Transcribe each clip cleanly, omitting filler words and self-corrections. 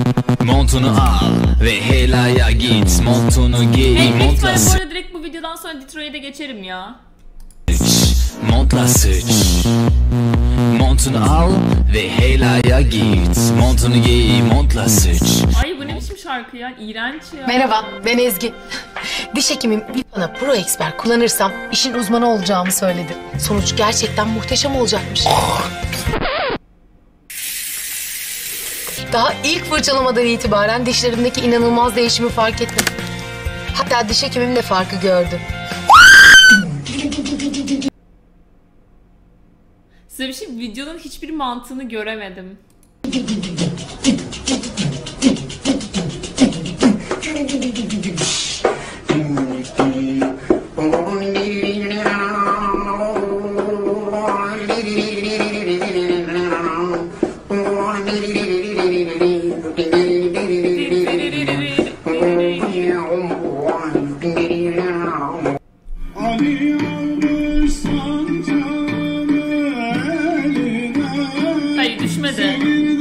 Montunu al ve helaya git. Montunu giy, montla Bu sıç. arada direkt bu videodan sonra Detroit'e geçerim ya. Montla sıç. Montunu al ve helaya git. Montunu giy, montla sıç. Ay bu ne biçim şarkı ya? İğrenç ya. Merhaba, ben Ezgi. Diş hekimim Vipana Pro Expert kullanırsam işin uzmanı olacağımı söyledi. Sonuç gerçekten muhteşem olacakmış. Daha ilk fırçalamadan itibaren dişlerimdeki inanılmaz değişimi fark ettim. Hatta diş hekimim de farkı gördü. Size bir şey, videonun hiçbir mantığını göremedim. Hayır düşmedi.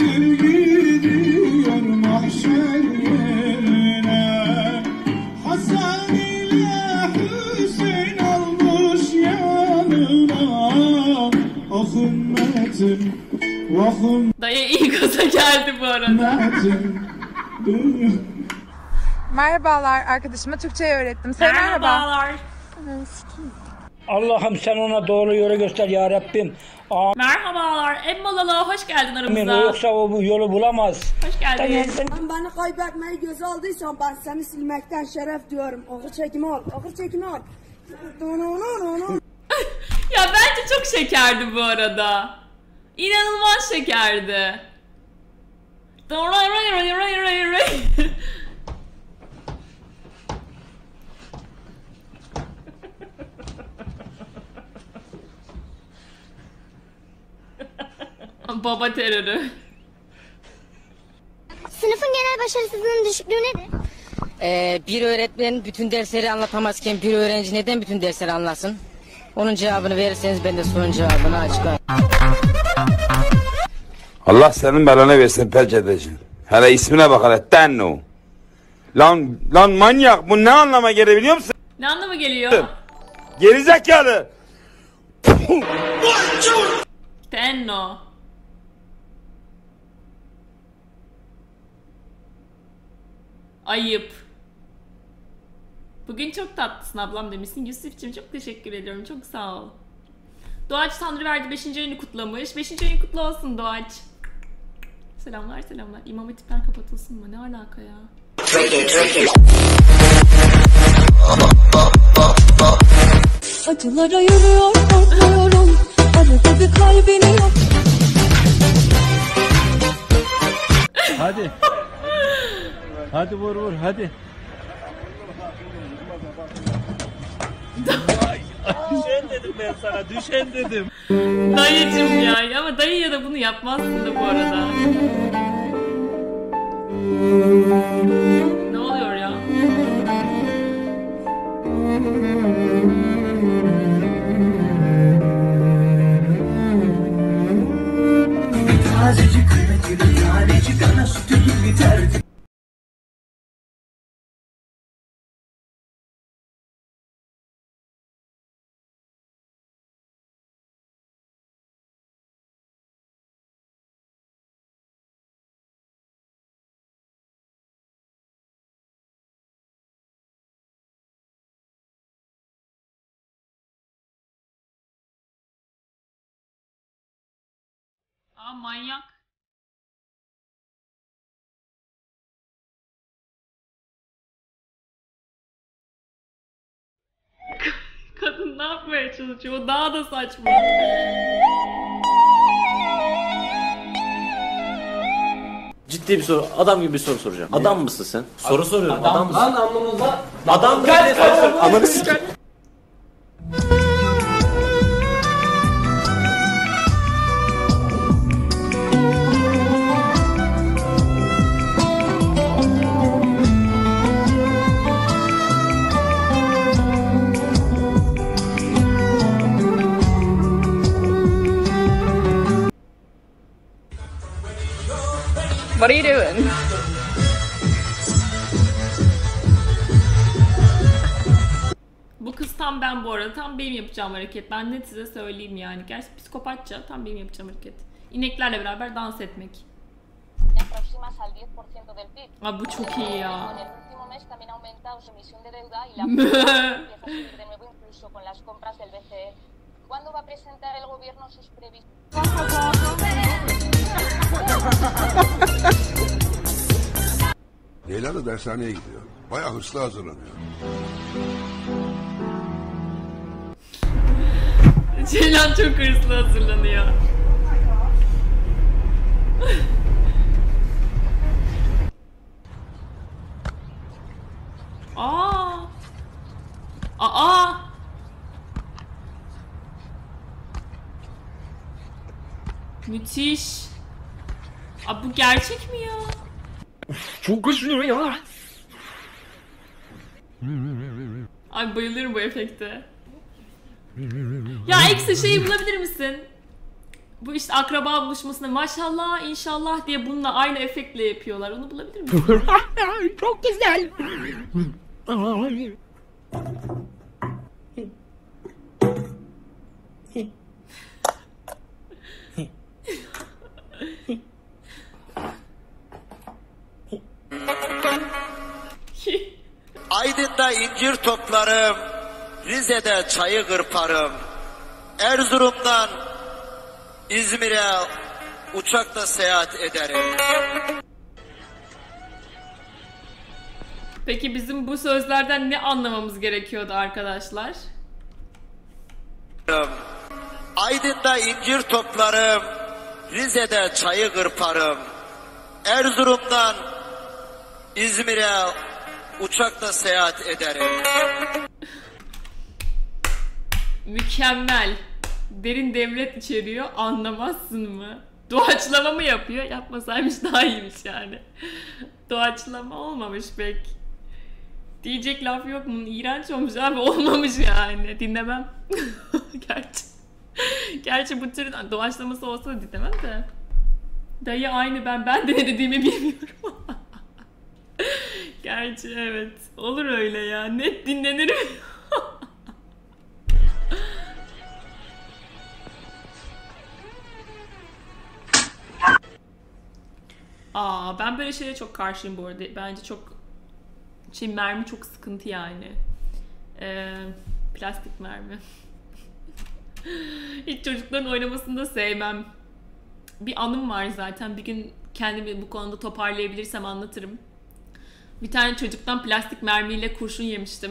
Dayı iyi gaza geldi bu arada. Merhabalar, arkadaşıma Türkçe'yi öğrettim. Sen merhaba. Merhabalar. Allah'ım sen ona doğru yolu göster ya Rabbim. Amin. Merhabalar. Emmolalı hoş geldin O aramıza. yoksa o bu yolu bulamaz. Hoş geldin. Sen beni kaybetmeyi göze aldıysan ben seni silmekten şeref diyorum. Ağır çekim al, ağır çekim al. Ya bence çok şekerdi bu arada. İnanılmaz şekerdi. Baba terörü. Sınıfın genel başarısızlığının düşüklüğü nedir? Bir öğretmen bütün dersleri anlatamazken bir öğrenci neden bütün dersleri anlasın? Onun cevabını verirseniz ben de sorunun cevabını açıklayayım. Allah senin belanı versin pençedeciğim. Hele ismine bak hele Tenno. Lan manyak bu ne anlama gelir biliyor musun? Ne anlama geliyor? Gerizekalı. Tenno. Ayıp. Bugün çok tatlısın ablam demişsin. Yusuf'cığım çok teşekkür ediyorum. Çok sağ ol. Doğaç Tanrıverdi 5. ayını kutlamış. 5. ayın kutlu olsun Doğaç. Selamlar selamlar. İmam Hatipler kapatılsın mı? Ne alaka ya? Acılara yürüyor korkuyorum. Arada bir kalbini yok. Hadi. Hadi vur hadi. Düşen dedim ben sana, düşen dedim. Dayıcım ya. Ama dayıya da bunu yapmazsın da bu arada. Ne oluyor ya? Tazecik kıymetli tanecik ana sütü gibi terdi. Aa manyak. Kadın ne yapmaya çalışıyor? O daha da saçma. Ciddi bir soru, adam gibi bir soru soracağım. Adam mısın sen? Soru soruyorum. Adam mısın? Lan anlamında. Adam mı? Ananı sikeyim. What are you doing? tam ben bu arada. Tam benim yapacağım hareket. Ben net size söyleyeyim yani. Gerçi psikopatça tam benim yapacağım hareket. İneklerle beraber dans etmek. Abi bu çok iyi ya. Leyla da dershaneye gidiyor. Bayağı hırslı hazırlanıyor. Ceylan çok hırslı hazırlanıyor. Aa! Müthiş. Abi bu gerçek mi ya? Çok hoşluyor ya. Ay bayılıyorum bu efekte. Ya eksi şeyi bulabilir misin? Bu işte akraba buluşmasında maşallah inşallah diye bununla aynı efektle yapıyorlar. Onu bulabilir misin? Çok güzel. Aydın'da incir toplarım, Rize'de çayı kırparım, Erzurum'dan İzmir'e uçakla seyahat ederim. Peki bizim bu sözlerden ne anlamamız gerekiyordu arkadaşlar? Aydın'da incir toplarım, Rize'de çayı kırparım, Erzurum'dan İzmir'e uçakla seyahat ederim. Mükemmel. Derin devlet içeriyor, anlamazsın mı? Doğaçlama mı yapıyor? Yapmasaymış daha iyiymiş yani. Doğaçlama olmamış pek. Diyecek laf yok mu? İğrenç olmuş abi, olmamış yani. Dinlemem. Gerçi bu tür doğaçlaması olsa da dinlemem de. Dayı aynı ben de ne dediğimi bilmiyorum. Gerçi evet. Olur öyle ya. Net dinlenirim. Ben böyle şeylere çok karşıyım bu arada. Bence çok mermi çok sıkıntı yani. Plastik mermi. Hiç çocukların oynamasını da sevmem. Bir anım var zaten. Bir gün kendimi bu konuda toparlayabilirsem anlatırım. Bir tane çocuktan plastik mermiyle kurşun yemiştim.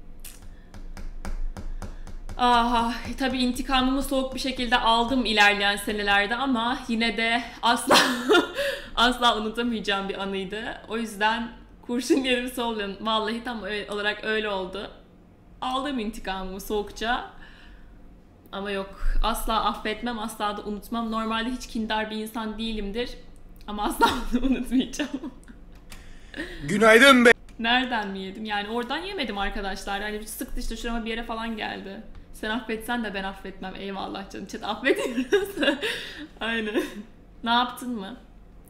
Tabii intikamımı soğuk bir şekilde aldım ilerleyen senelerde ama yine de asla unutamayacağım bir anıydı. O yüzden kurşun yerim solun. Vallahi tam olarak öyle oldu. Aldım intikamımı soğukça. Ama yok, asla affetmem, asla da unutmam. Normalde hiç kindar bir insan değilimdir. Ama asla unutmayacağım. Günaydın be. Nereden mi yedim? Yani oradan yemedim arkadaşlar. Hani sıktı işte şurama bir yere falan geldi. Sen affetsen de ben affetmem. Eyvallah canım. Chat affediyoruz. Aynen. Ne yaptın mı?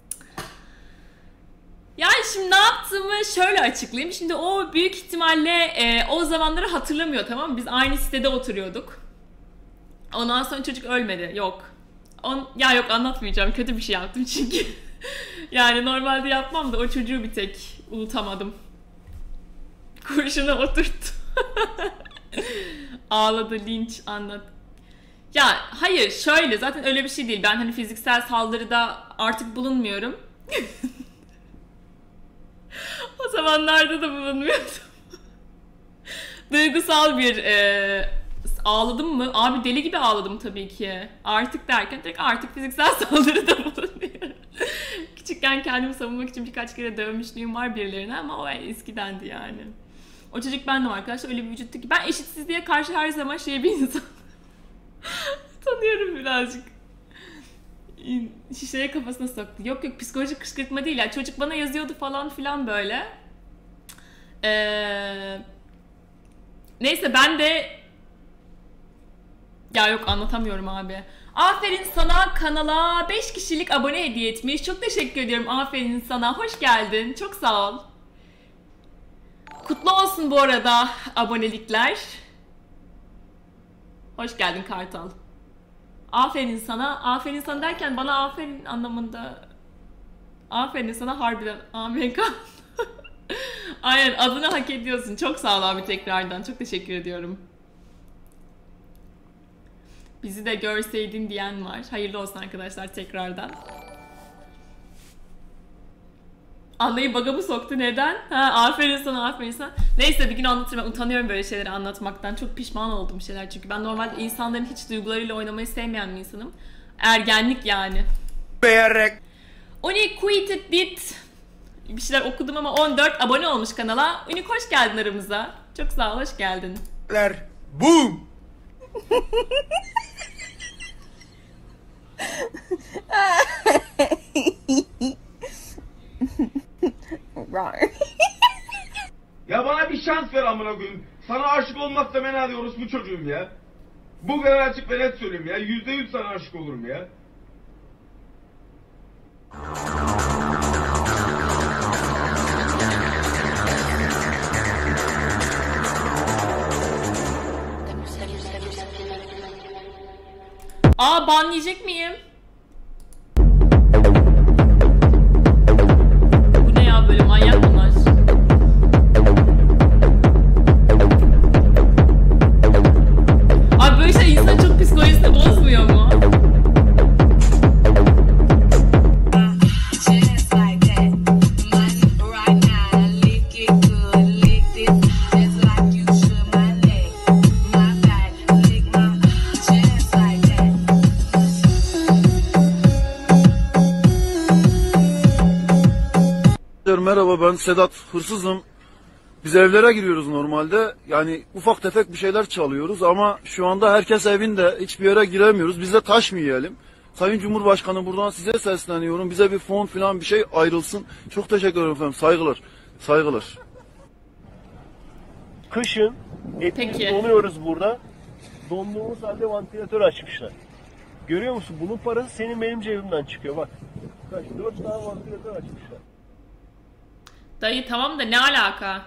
Yani şimdi ne yaptığımı şöyle açıklayayım. Şimdi o büyük ihtimalle o zamanları hatırlamıyor, tamam mı? Biz aynı sitede oturuyorduk. Ondan sonra çocuk ölmedi. Yok. Yok anlatmayacağım. Kötü bir şey yaptım çünkü. Yani normalde yapmam da o çocuğu bir tek unutamadım. Kurşuna oturttu. Ağladı, linç, anlat. Ya hayır şöyle, zaten öyle bir şey değil. Ben hani fiziksel saldırıda artık bulunmuyorum. O zamanlarda da bulunmuyordum. Duygusal bir ağladım mı? Abi deli gibi ağladım tabii ki. Artık derken direkt artık fiziksel saldırıda bulunuyorum. Küçükken kendimi savunmak için birkaç kere dövmüşlüğüm var birilerine ama o eskidendi yani. O çocuk bendim arkadaşlar, öyle bir vücuttu ki ben eşitsizliğe karşı her zaman bir insan. Tanıyorum birazcık. Şişeye kafasına soktu. Yok psikolojik kışkırtma değil ya. Çocuk bana yazıyordu falan filan böyle. Neyse ben de yok anlatamıyorum abi. Aferin sana, kanala 5 kişilik abone hediye etmiş. Çok teşekkür ediyorum, aferin sana. Hoş geldin. Çok sağ ol. Kutlu olsun bu arada abonelikler. Hoş geldin Kartal. Aferin sana. Aferin sana derken bana aferin anlamında. Aferin sana harbiden. Amerika. Aynen, adını hak ediyorsun. Çok sağ ol abi tekrardan. Çok teşekkür ediyorum. Bizi de görseydin diyen var. Hayırlı olsun arkadaşlar tekrardan. Anlayı baga mı soktu, neden? Ha, aferin sana, aferin sana. Neyse bir gün anlatırım, ben utanıyorum böyle şeyleri anlatmaktan. Çok pişman oldum şeyler çünkü ben normalde insanların hiç duygularıyla oynamayı sevmeyen bir insanım. Ergenlik yani. Beğerek. Uniquated Bit. Bir şeyler okudum ama 14 abone olmuş kanala. Unik hoş geldin aramıza. Çok sağ ol, hoş geldin. Boom. Ya bana bir şans ver amına koyayım. Sana aşık olmakta men ediyoruz bu çocuğum ya. Bu kadar açık ve net söyleyeyim ya. %100 sana aşık olurum ya. Aa, ban yiyecek miyim? Bu ne ya, böyle manyak bunlar. Abi böyle şey insan çok psikolojisini bozmuyor mu? Merhaba, ben Sedat, hırsızım. Biz evlere giriyoruz normalde. Yani ufak tefek bir şeyler çalıyoruz ama şu anda herkes evinde, hiçbir yere giremiyoruz. Biz de taş mı yiyelim? Sayın Cumhurbaşkanı, buradan size sesleniyorum. Bize bir fon falan bir şey ayrılsın. Çok teşekkür ederim efendim. Saygılar. Saygılar. Kışın etimizi donuyoruz burada. Donduğumuz halde vantilatör açmışlar. Görüyor musun? Bunun parası senin benim cebimden çıkıyor bak. Kaç? 4 tane vantilatör açmışlar. Dayı tamam da ne alaka?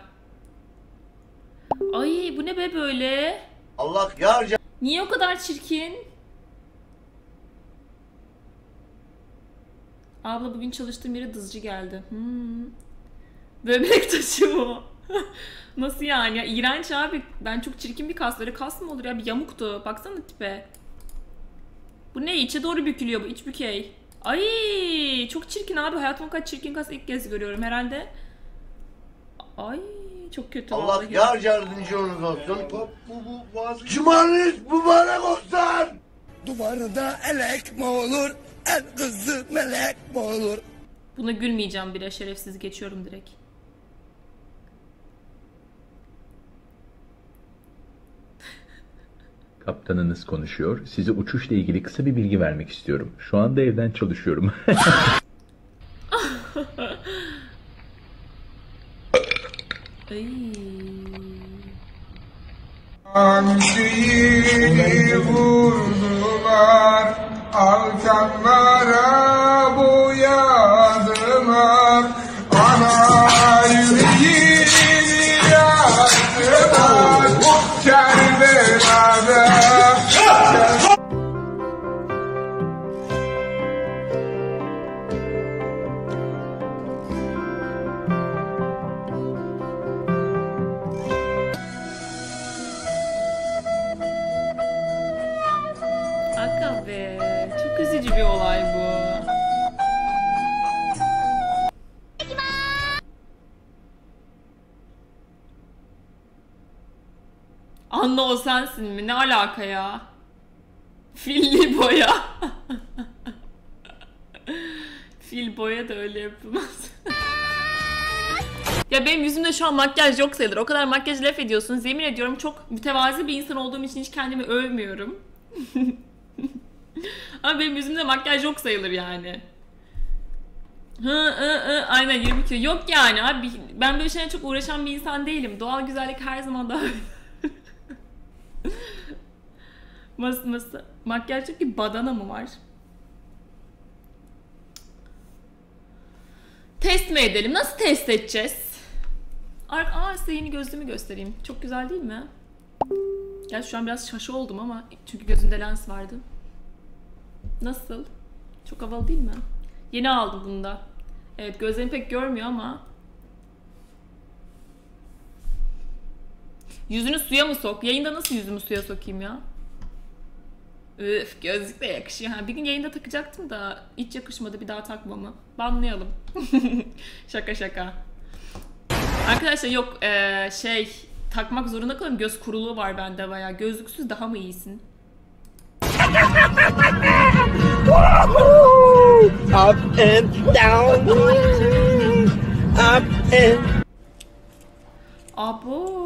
Ay bu ne be böyle? Allah yarca. Niye o kadar çirkin? Abla bugün çalıştığım yere dızcı geldi. Böbrek taşı bu. Nasıl yani? Ya, iğrenç abi. Ben çok çirkin bir kas. Böyle kas mı olur ya? Bir yamuktu. Baksana tipe. Bu ne? İçe doğru bükülüyor bu. İç bükey. Ay çok çirkin abi. Hayatımda kadar çirkin kas ilk kez görüyorum herhalde. Ay çok kötü. Allah vallahi. yar yardımcınız olsun. Cumanız mübarek olsun. Duvarda elek mi olur? El kızı melek mi olur? Buna gülmeyeceğim bile, şerefsiz, geçiyorum direkt. Kaptanınız konuşuyor. Size uçuşla ilgili kısa bir bilgi vermek istiyorum. Şu anda evden çalışıyorum. Şiiri vurdular, alkanlara boyadılar, ana yüreğini yaktılar, Kerbela'da. Aga be, çok üzücü bir olay bu. Anla o sensin mi? Ne alaka ya? Filli boya. Fil boya da öyle yapılmaz. Ya benim yüzümde şu an makyaj yok sayılır. O kadar makyaj laf ediyorsunuz. Yemin ediyorum çok mütevazi bir insan olduğum için hiç kendimi övmüyorum. Ama benim yüzümde makyaj yok sayılır yani. Aynen 20 kilo. Yok yani abi. Ben böyle şeylerle çok uğraşan bir insan değilim. Doğal güzellik her zaman daha... Makyaj çok bir badana mı var? Test mi edelim? Nasıl test edeceğiz? Size yeni gözlüğümü göstereyim. Çok güzel değil mi? Ya şu an biraz şaşı oldum ama çünkü gözümde lens vardı. Nasıl? Çok havalı değil mi? Yeni aldım bunu da. Evet, gözlerim pek görmüyor ama. Yüzünü suya mı sok? Yayında nasıl yüzümü suya sokayım ya? Üf, gözlük de yakışıyor. Ha, bir gün yayında takacaktım da hiç yakışmadı, bir daha takmamı. Banlayalım. Şaka şaka. Arkadaşlar yok takmak zorunda kalıyorum. Göz kuruluğu var bende bayağı. Gözlüksüz daha mı iyisin? Up and down. Up and. Abo.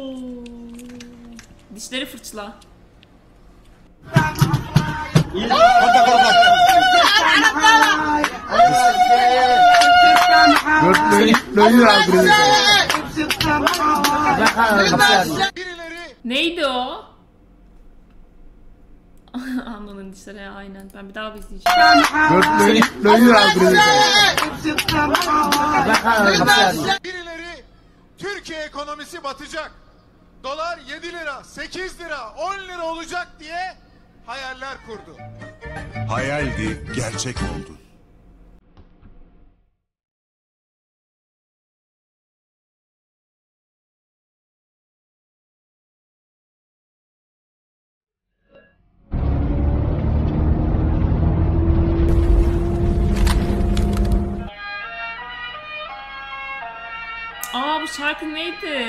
Dişleri fırçala. Neydi o? Anlanın dişleri ya, aynen. Ben bir daha izleyeceğim. Birileri Türkiye ekonomisi batacak. Dolar 7 lira, 8 lira, 10 lira olacak diye hayaller kurdu. Hayaldi, gerçek oldu. Aa, bu şarkı neydi?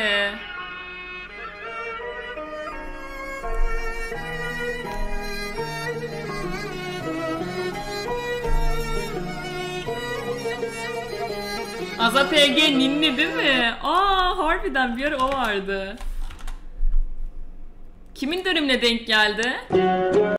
Azap Ege ninni değil mi? Aa, harbiden bir ara o vardı. Kimin dönemine denk geldi?